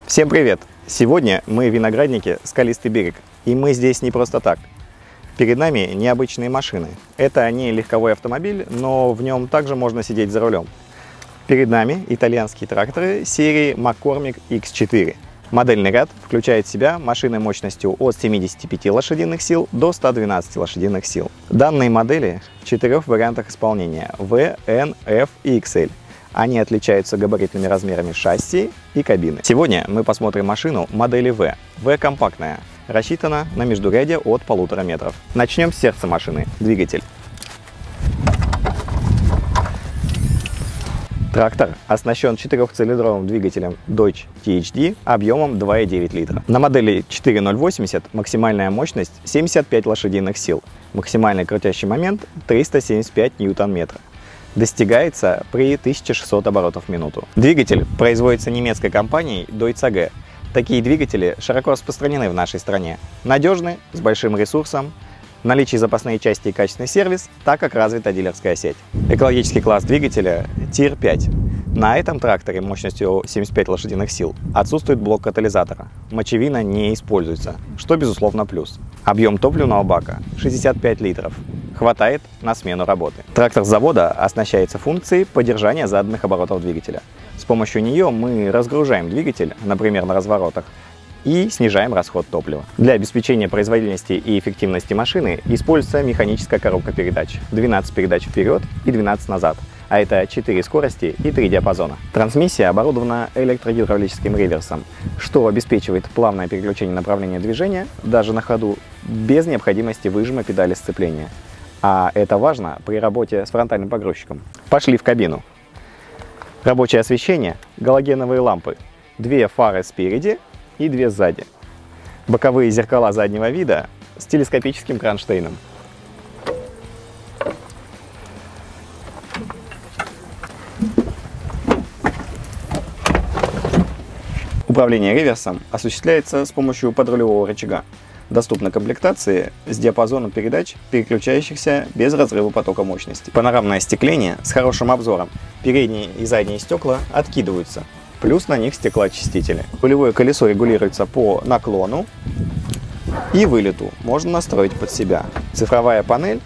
Всем привет! Сегодня мы в винограднике «Скалистый берег», и мы здесь не просто так. Перед нами необычные машины. Это не легковой автомобиль, но в нем также можно сидеть за рулем. Перед нами итальянские тракторы серии McCormick X4. Модельный ряд включает в себя машины мощностью от 75 лошадиных сил до 112 лошадиных сил. Данные модели в 4 вариантах исполнения V, N, F и XL. Они отличаются габаритными размерами шасси и кабины. Сегодня мы посмотрим машину модели V. V компактная, рассчитана на междурядье от 1,5 метров. Начнем с сердца машины – двигатель. Трактор оснащен 4-цилиндровым двигателем Dodge THD объемом 2,9 литра. На модели 4080 максимальная мощность 75 лошадиных сил, максимальный крутящий момент 375 ньютон-метров. Достигается при 1600 оборотов в минуту. Двигатель производится немецкой компанией Deutz AG. Такие двигатели широко распространены в нашей стране. Надежны, с большим ресурсом, в наличии запасные части и качественный сервис, так как развита дилерская сеть. Экологический класс двигателя Tier 5. На этом тракторе мощностью 75 лошадиных сил отсутствует блок катализатора. Мочевина не используется, что безусловно плюс. Объем топливного бака 65 литров. Хватает на смену работы. Трактор с завода оснащается функцией поддержания заданных оборотов двигателя. С помощью нее мы разгружаем двигатель, например, на разворотах, и снижаем расход топлива. Для обеспечения производительности и эффективности машины используется механическая коробка передач. 12 передач вперед и 12 назад. А это 4 скорости и 3 диапазона. Трансмиссия оборудована электрогидравлическим реверсом, что обеспечивает плавное переключение направления движения даже на ходу без необходимости выжима педали сцепления. А это важно при работе с фронтальным погрузчиком. Пошли в кабину. Рабочее освещение, галогеновые лампы, 2 фары спереди и 2 сзади. Боковые зеркала заднего вида с телескопическим кронштейном. Управление реверсом осуществляется с помощью подрулевого рычага. Доступны комплектации с диапазоном передач, переключающихся без разрыва потока мощности. Панорамное остекление с хорошим обзором. Передние и задние стекла откидываются. Плюс на них стеклоочистители. Рулевое колесо регулируется по наклону и вылету. Можно настроить под себя. Цифровая панель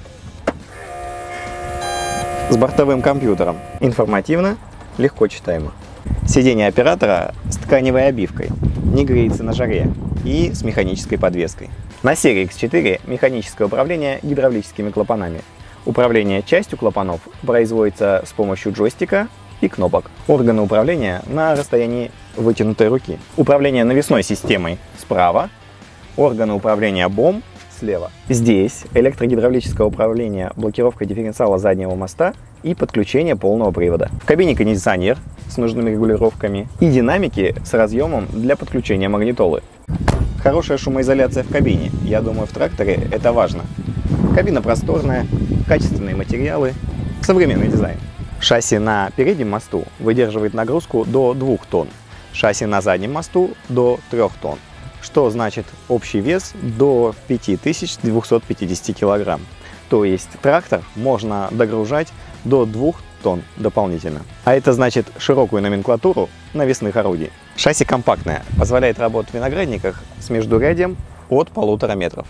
с бортовым компьютером. Информативно, легко читаемо. Сиденье оператора с тканевой обивкой, не греется на жаре и с механической подвеской. На серии X4 механическое управление гидравлическими клапанами. Управление частью клапанов производится с помощью джойстика и кнопок. Органы управления на расстоянии вытянутой руки. Управление навесной системой справа, органы управления БОМ слева. Здесь электрогидравлическое управление блокировкой дифференциала заднего моста и подключение полного привода. В кабине кондиционер с нужными регулировками и динамики с разъемом для подключения магнитолы. Хорошая шумоизоляция в кабине. Я думаю, в тракторе это важно. Кабина просторная, качественные материалы, современный дизайн. Шасси на переднем мосту выдерживает нагрузку до 2 тонн, шасси на заднем мосту до 3 тонн, что значит общий вес до 5250 килограмм. То есть трактор можно догружать до 2 тонн дополнительно. А это значит широкую номенклатуру навесных орудий. Шасси компактное, позволяет работать в виноградниках с междурядьем от 1,5 метров.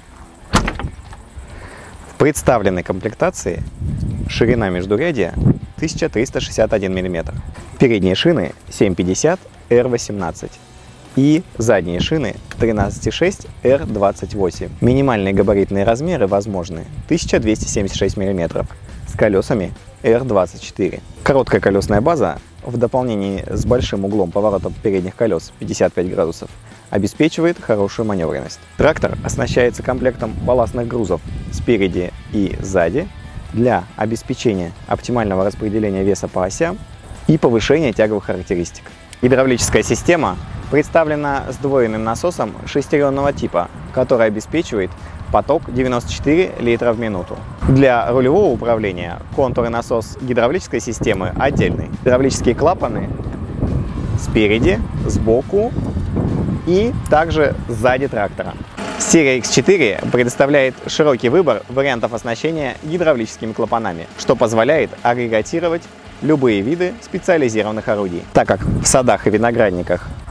В представленной комплектации ширина междурядья 1361 мм. Передние шины 750 R18 и задние шины 13,6 R28. Минимальные габаритные размеры возможны 1276 мм с колесами R24. Короткая колесная база в дополнении с большим углом поворота передних колес 55 градусов обеспечивает хорошую маневренность. Трактор оснащается комплектом балластных грузов спереди и сзади для обеспечения оптимального распределения веса по осям и повышения тяговых характеристик. Гидравлическая система представлена сдвоенным насосом шестеренного типа, который обеспечивает поток 94 литра в минуту. Для рулевого управления контур и насос гидравлической системы отдельный. Гидравлические клапаны спереди, сбоку и также сзади трактора. Серия X4 предоставляет широкий выбор вариантов оснащения гидравлическими клапанами, что позволяет агрегатировать любые виды специализированных орудий. Так как в садах и виноградниках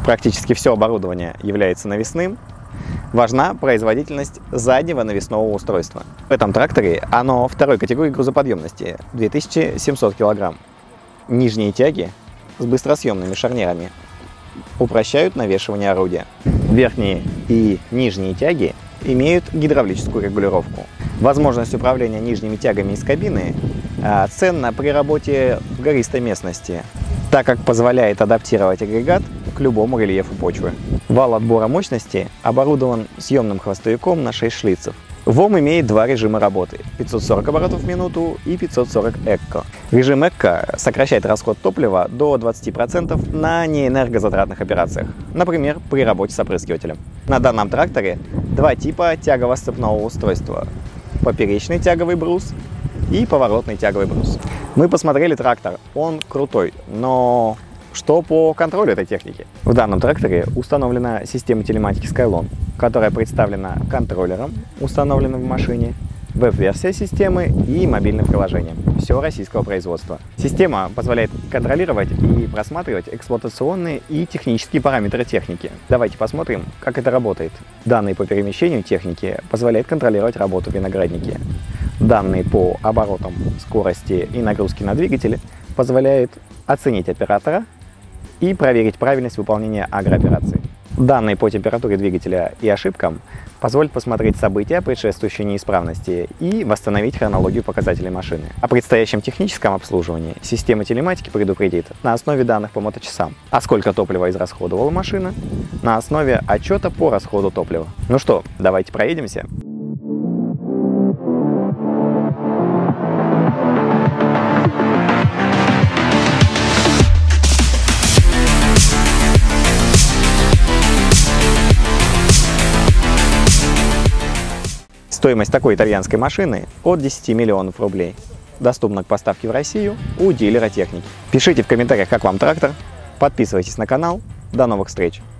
Практически все оборудование является навесным. Важна производительность заднего навесного устройства. В этом тракторе оно второй категории грузоподъемности, 2700 кг. Нижние тяги с быстросъемными шарнирами упрощают навешивание орудия. Верхние и нижние тяги имеют гидравлическую регулировку. Возможность управления нижними тягами из кабины ценна при работе в гористой местности, так как позволяет адаптировать агрегат к любому рельефу почвы. Вал отбора мощности оборудован съемным хвостовиком на 6 шлицев. ВОМ имеет два режима работы – 540 оборотов в минуту и 540 ЭККО. Режим ЭККО сокращает расход топлива до 20% на неэнергозатратных операциях, например, при работе с опрыскивателем. На данном тракторе два типа тягово-сцепного устройства – поперечный тяговый брус и поворотный тяговый брус. Мы посмотрели трактор, он крутой, но что по контролю этой техники? В данном тракторе установлена система телематики Skylon, которая представлена контроллером, установленным в машине, веб-версия системы и мобильным приложением. Все российского производства. Система позволяет контролировать и просматривать эксплуатационные и технические параметры техники. Давайте посмотрим, как это работает. Данные по перемещению техники позволяют контролировать работу в винограднике. Данные по оборотам, скорости и нагрузке на двигатель позволяют оценить оператора и проверить правильность выполнения агрооперации. Данные по температуре двигателя и ошибкам позволят посмотреть события, предшествующие неисправности, и восстановить хронологию показателей машины. О предстоящем техническом обслуживании система телематики предупредит на основе данных по моточасам, а сколько топлива израсходовала машина, на основе отчета по расходу топлива. Ну что, давайте проедемся. Стоимость такой итальянской машины от 10 миллионов рублей. Доступна к поставке в Россию у дилера техники. Пишите в комментариях, как вам трактор. Подписывайтесь на канал. До новых встреч!